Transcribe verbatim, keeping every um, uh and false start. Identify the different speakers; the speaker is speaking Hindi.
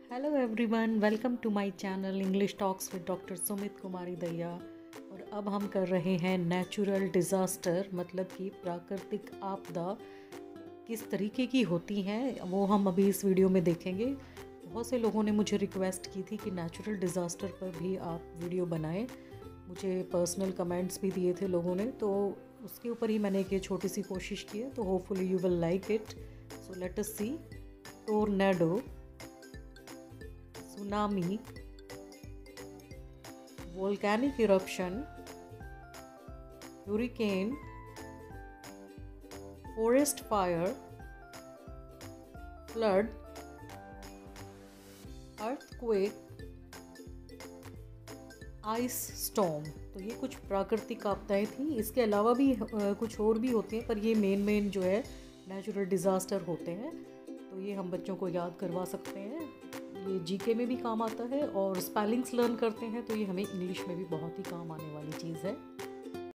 Speaker 1: Hello everyone, welcome to my channel English talks with doctor Sumit Kumari Daiya. और अब हम कर रहे हैं नेचुरल डिज़ास्टर, मतलब कि प्राकृतिक आपदा किस तरीके की होती हैं वो हम अभी इस वीडियो में देखेंगे। बहुत से लोगों ने मुझे रिक्वेस्ट की थी कि नेचुरल डिज़ास्टर पर भी आप वीडियो बनाएं। मुझे पर्सनल कमेंट्स भी दिए थे लोगों ने, तो उसके ऊपर ही मैंने एक छोटी सी कोशिश की है। तो hopefully you will like it. So let us see. Tornado, tsunami, volcanic eruption, hurricane, forest fire, flood, earthquake, ice storm. तो ये कुछ प्राकृतिक आपदाएं थी। इसके अलावा भी अ, कुछ और भी होते हैं, पर ये मेन मेन जो है नेचुरल डिज़ास्टर होते हैं। तो ये हम बच्चों को याद करवा सकते हैं। ये जीके में भी काम आता है और स्पेलिंग्स लर्न करते हैं, तो ये हमें इंग्लिश में भी बहुत ही काम आने वाली चीज़ है।